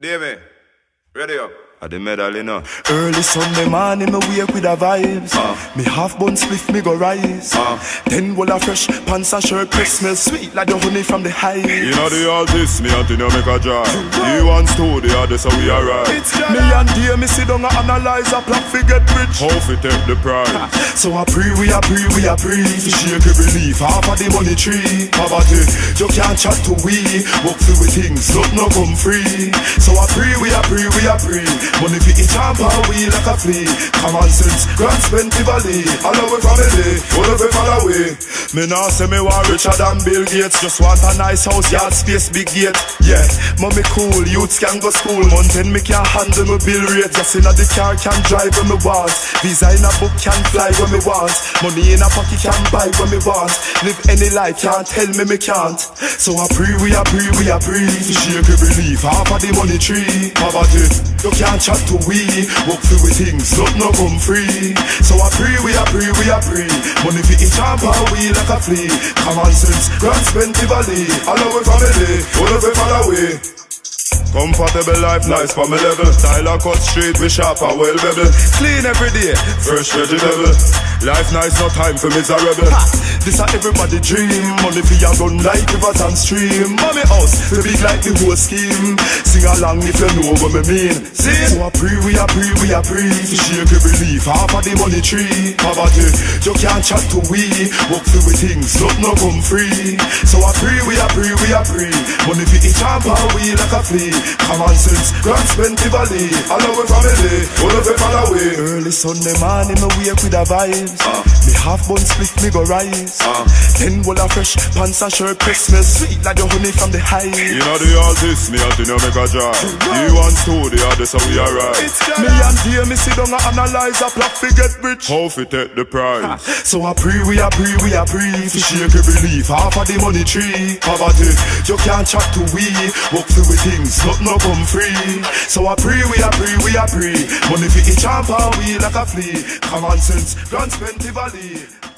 Davey, ready up. I the medal, you know. Early Sunday morning, me wake with the vibes. Me half bun spliff, me go rise. Then will a fresh pants and shirt, press smell sweet like the honey from the hive. You know the artist, me and you make a drive. You want to, the other, so we arrive. Me and dear, me sit down and analyze a plot fi get rich. How fi take the prize? So I pray, we a pray, we a pray. Fi shake every leaf, half of the money tree. Poverty, you can't chat to we. Work for we things, nothing no come free. So I pray, we a pray, we a pray. Money fi each and power we like a flea. Common sense, grand spend the valley. All our family, all of it fall away. Me now say me want richer than Bill Gates. Just want a nice house, yard space, big gate. Yeah, mommy cool, youths can go school. Mountain me can handle my bill rate. Just in a the car can drive when me want. Visa in a book can fly when me want. Money in a pocket can buy when me want. Live any life, can't tell me can't. So I pray, we a pray, we a pray. To shake every leaf, half of the money tree. Poverty, you can't chat to we. Work for we things, nothing no come free. So I pray, we a pray, we a pray. Money for each and power we like a flea. Common sense, grand spend the valley. All our family, all of it fall away. Comfortable life, nice for me level. Style cut straight, we sharp and well bevel. Clean every day, fresh vegetable. Life nice, no time for miserable. This a everybody dream. Money for your gun like rivers and stream. Mommy house, the big like the whole scheme. Sing along if you know what me mean. See? So I pray, we a pray, we a pray. To shake every leaf, half of the money tree. Poverty, you can't chat to we. Work for we things, nothing no come free. So I pray, we a pray, we a pray. Money for each and power we like a flea. Common sense, grand spend the valley. All our family, all of it fall away. Early Sunday morning, me wake with the vibes. Me half bun split, me go rise. Then will a fresh pants and shirt, press smell sweet like the honey from the hive. You know the artist, me and you make a drive. You want to, the other, so we arrive. Me and dear, me sit down and analyze a plot fi get rich. How fi take the prize? So I pray, we a pray, we a pray. To shake every leaf, half of the money tree. Poverty, you can't chat to we. Work for we things, nothing no come free. So I pray, we a pray, we a pray. Money for each and power we like a flea. Common sense, grand spend the valley.